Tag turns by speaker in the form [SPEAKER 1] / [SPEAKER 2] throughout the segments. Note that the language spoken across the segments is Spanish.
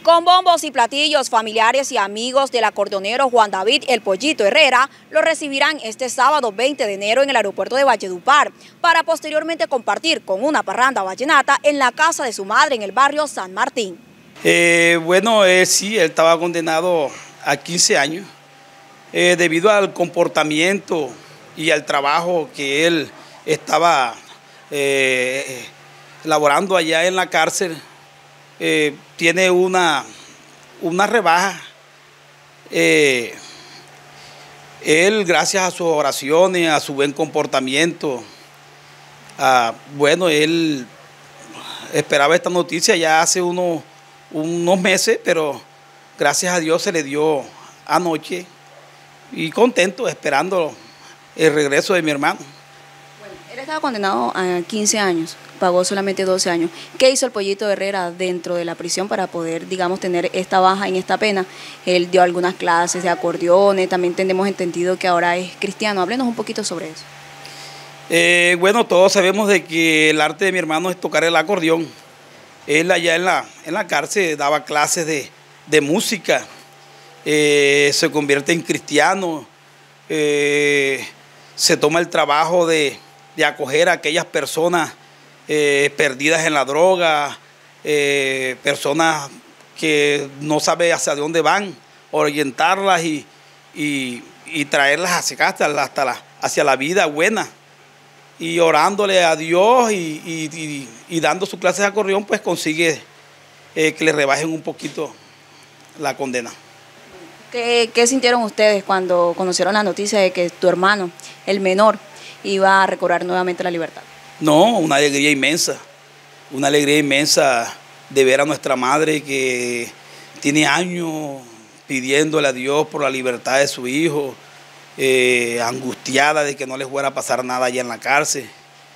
[SPEAKER 1] Con bombos y platillos, familiares y amigos del acordeonero Juan David El Pollito Herrera lo recibirán este sábado 20 de enero en el aeropuerto de Valledupar para posteriormente compartir con una parranda vallenata en la casa de su madre en el barrio San Martín.
[SPEAKER 2] Sí, él estaba condenado a 15 años debido al comportamiento y al trabajo que él estaba laborando allá en la cárcel. Tiene una rebaja. Él, gracias a sus oraciones, a su buen comportamiento, él esperaba esta noticia ya hace unos meses, pero gracias a Dios se le dio anoche y contento, esperando el regreso de mi hermano.
[SPEAKER 1] Bueno, él estaba condenado a 15 años, pagó solamente 12 años. ¿Qué hizo el Pollito Herrera dentro de la prisión para poder, digamos, tener esta baja en esta pena? Él dio algunas clases de acordeones, también tenemos entendido que ahora es cristiano. Háblenos un poquito sobre eso.
[SPEAKER 2] Todos sabemos de que el arte de mi hermano es tocar el acordeón. Él allá en la cárcel daba clases de música, se convierte en cristiano, se toma el trabajo de acoger a aquellas personas perdidas en la droga, personas que no saben hacia dónde van, orientarlas y traerlas hacia la vida buena. Y orándole a Dios y dando su clase de acordeón, pues consigue que le rebajen un poquito la condena.
[SPEAKER 1] ¿Qué sintieron ustedes cuando conocieron la noticia de que tu hermano, el menor, iba a recobrar nuevamente la libertad?
[SPEAKER 2] No, una alegría inmensa de ver a nuestra madre que tiene años pidiéndole a Dios por la libertad de su hijo, angustiada de que no les fuera a pasar nada allá en la cárcel.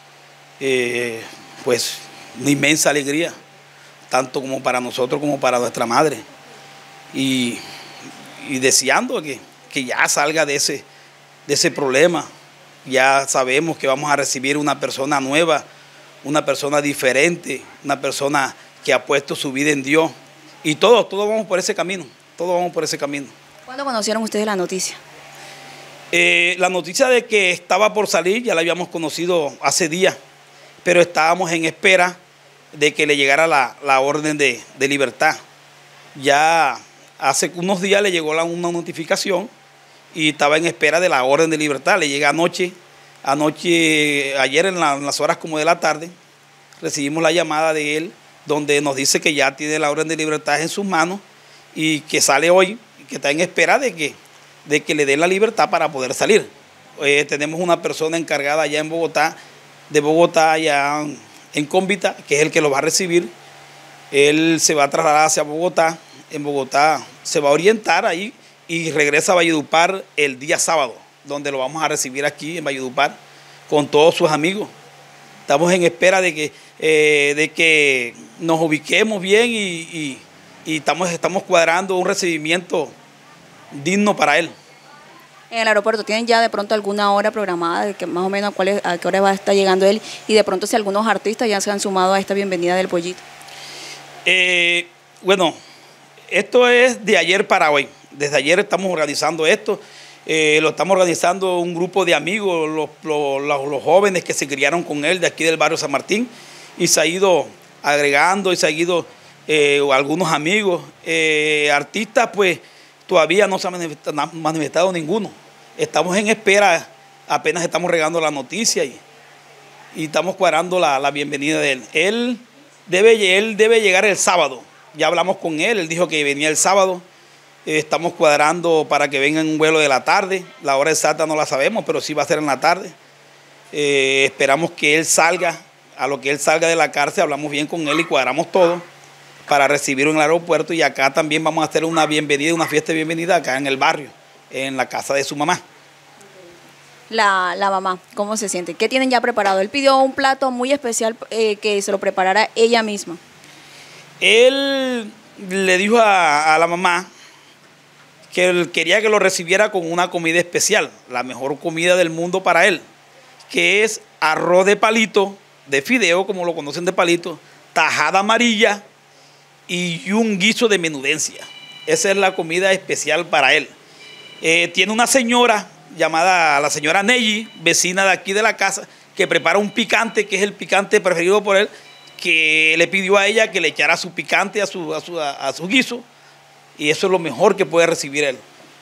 [SPEAKER 2] Pues una inmensa alegría, tanto como para nosotros como para nuestra madre. Y deseando que ya salga de ese problema. Ya sabemos que vamos a recibir una persona nueva, una persona diferente, una persona que ha puesto su vida en Dios. Y todos vamos por ese camino,
[SPEAKER 1] ¿Cuándo conocieron ustedes la noticia?
[SPEAKER 2] La noticia de que estaba por salir ya la habíamos conocido hace días, pero estábamos en espera de que le llegara la orden de libertad. Ya hace unos días le llegó una notificación y estaba en espera de la orden de libertad. Le llega ayer en las horas como de la tarde, recibimos la llamada de él, donde nos dice que ya tiene la orden de libertad en sus manos y que sale hoy, y que está en espera de que le den la libertad para poder salir. Tenemos una persona encargada allá en Bogotá, allá en Cómbita, que es el que lo va a recibir. Él se va a trasladar hacia Bogotá. En Bogotá se va a orientar ahí y regresa a Valledupar el día sábado, donde lo vamos a recibir aquí en Valledupar con todos sus amigos. Estamos en espera de que nos ubiquemos bien y estamos cuadrando un recibimiento digno para él.
[SPEAKER 1] En el aeropuerto, ¿tienen ya de pronto alguna hora programada de que más o menos a qué hora va a estar llegando él? Y de pronto si algunos artistas ya se han sumado a esta bienvenida del Pollito.
[SPEAKER 2] Esto es de ayer para hoy. Desde ayer estamos organizando esto. Lo estamos organizando un grupo de amigos, los jóvenes que se criaron con él de aquí del barrio San Martín, y se ha ido agregando y se ha ido algunos amigos, artistas, pues todavía no se ha manifestado ninguno. Estamos en espera, apenas estamos regando la noticia y estamos cuadrando la bienvenida de él. Él debe llegar el sábado. Ya hablamos con él dijo que venía el sábado. Estamos cuadrando para que venga en un vuelo de la tarde. La hora exacta no la sabemos, pero sí va a ser en la tarde. Esperamos que él salga. A lo que él salga de la cárcel, hablamos bien con él y cuadramos todo para recibirlo en el aeropuerto. Y acá también vamos a hacer una bienvenida, una fiesta de bienvenida acá en el barrio, en la casa de su mamá.
[SPEAKER 1] La mamá, ¿cómo se siente? ¿Qué tienen ya preparado? Él pidió un plato muy especial que se lo preparara ella misma.
[SPEAKER 2] Él le dijo a la mamá que él quería que lo recibiera con una comida especial, la mejor comida del mundo para él, que es arroz de palito, de fideo, como lo conocen de palito, tajada amarilla y un guiso de menudencia. Esa es la comida especial para él. Tiene una señora llamada la señora Neji, vecina de aquí de la casa, que prepara un picante, que es el picante preferido por él, que le pidió a ella que le echara su picante a su guiso, y eso es lo mejor que puede recibir él.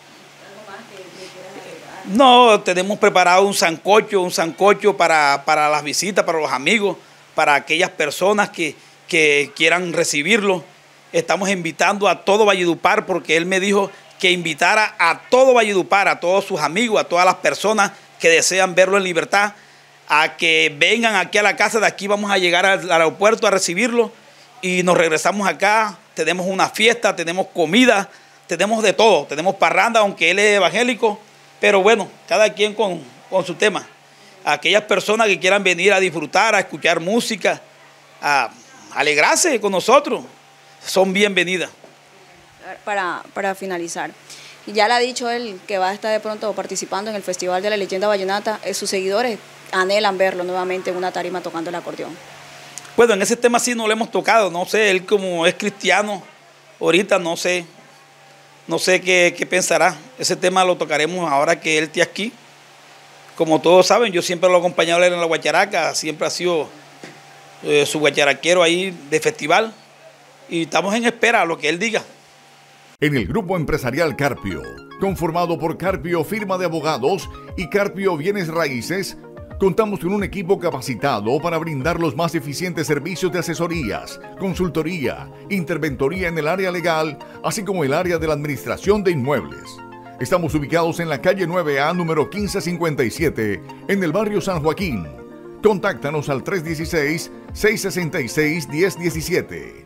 [SPEAKER 2] No, tenemos preparado un sancocho para las visitas, para los amigos, para aquellas personas que quieran recibirlo. Estamos invitando a todo Valledupar, porque él me dijo que invitara a todo Valledupar, a todos sus amigos, a todas las personas que desean verlo en libertad, a que vengan aquí a la casa. De aquí vamos a llegar al aeropuerto a recibirlo y nos regresamos acá. Tenemos una fiesta, tenemos comida, tenemos de todo, tenemos parranda, aunque él es evangélico, pero bueno, cada quien con su tema. Aquellas personas que quieran venir a disfrutar, a escuchar música, a alegrarse con nosotros, son bienvenidas.
[SPEAKER 1] Para finalizar, ya le ha dicho él que va a estar de pronto participando en el Festival de la Leyenda Vallenata. Sus seguidores anhelan verlo nuevamente en una tarima tocando el acordeón.
[SPEAKER 2] Bueno, en ese tema sí no lo hemos tocado, no sé, él como es cristiano, ahorita no sé qué pensará. Ese tema lo tocaremos ahora que él esté aquí. Como todos saben, yo siempre lo he acompañado a él en la guacharaca, siempre ha sido su guacharaquero ahí de festival, y estamos en espera a lo que él diga.
[SPEAKER 3] En el Grupo Empresarial Carpio, conformado por Carpio Firma de Abogados y Carpio Bienes Raíces, contamos con un equipo capacitado para brindar los más eficientes servicios de asesorías, consultoría, interventoría en el área legal, así como el área de la administración de inmuebles. Estamos ubicados en la calle 9A, número 1557, en el barrio San Joaquín. Contáctanos al 316-666-1017.